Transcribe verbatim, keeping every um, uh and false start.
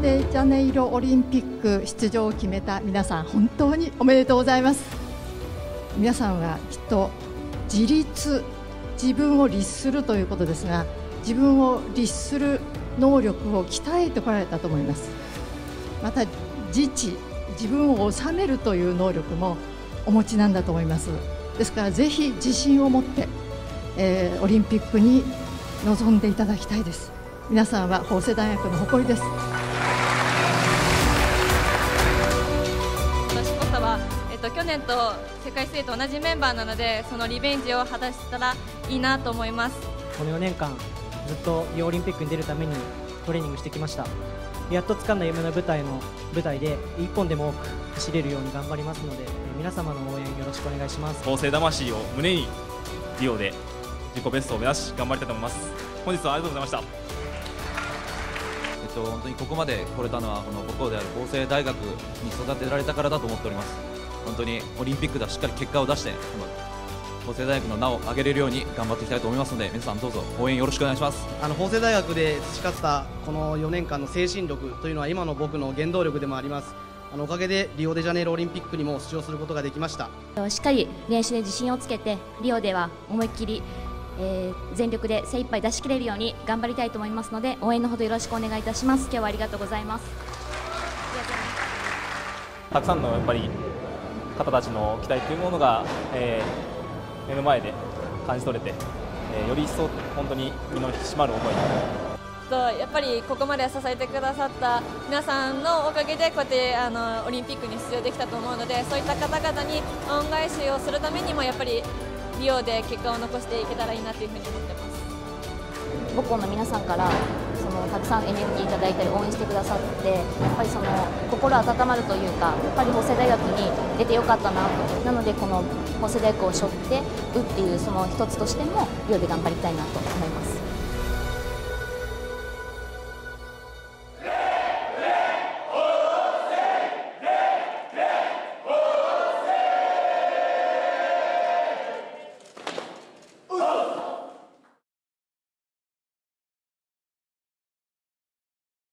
デジャネイロオリンピック出場を決めた皆さん、本当におめでとうございます。皆さんはきっと自立、自分を律するということですが、自分を律する能力を鍛えてこられたと思います。また自治、自分を治めるという能力もお持ちなんだと思います。ですからぜひ自信を持って、えー、オリンピックに臨んでいただきたいです。皆さんは法政大学の誇りです。 私こそは、えっと、去年と世界水泳と同じメンバーなので、そのリベンジを果たせたらいいなと思います。 このよねんかんずっとリオオリンピックに出るためにトレーニングしてきました。やっと掴んだ夢の舞台の舞台で一本でも多く走れるように頑張りますので、皆様の応援よろしくお願いします。 法政魂を胸にリオで自己ベストを目指し頑張りたいと思います。本日はありがとうございました。 えっと、本当にここまで来れたのはこの母校である法政大学に育てられたからだと思っております。本当にオリンピックではしっかり結果を出してこの法政大学の名を上げれるように頑張っていきたいと思いますので、皆さんどうぞ応援よろしくお願いします。 あの法政大学で培ったこのよねんかんの精神力というのは今の僕の原動力でもあります。あのおかげでリオデジャネイロオリンピックにも出場することができました。 しっかり練習で自信をつけて、リオでは思いっきり、えー、全力で精一杯出し切れるように頑張りたいと思いますので、応援のほどよろしくお願いいたします。今日はありがとうございます。 たくさんのやっぱり方たちの期待というものが、えー、目の前で感じ取れて、えー、より一層本当に身の引き締まる思いとやっぱりここまで支えてくださった皆さんのおかげでこうやってあのオリンピックに出場できたと思うので、そういった方々に恩返しをするためにもやっぱりリオで結果を残していけたらいいなというふうに思ってます。 母校の皆さんからそのたくさんエネルギーいただいたり応援してくださって、やっぱりその心温まるというか、やっぱり法政大学に出てよかったなと。なのでこの法政大学を背負ってうっていうその一つとしてもリオで頑張りたいなと思います。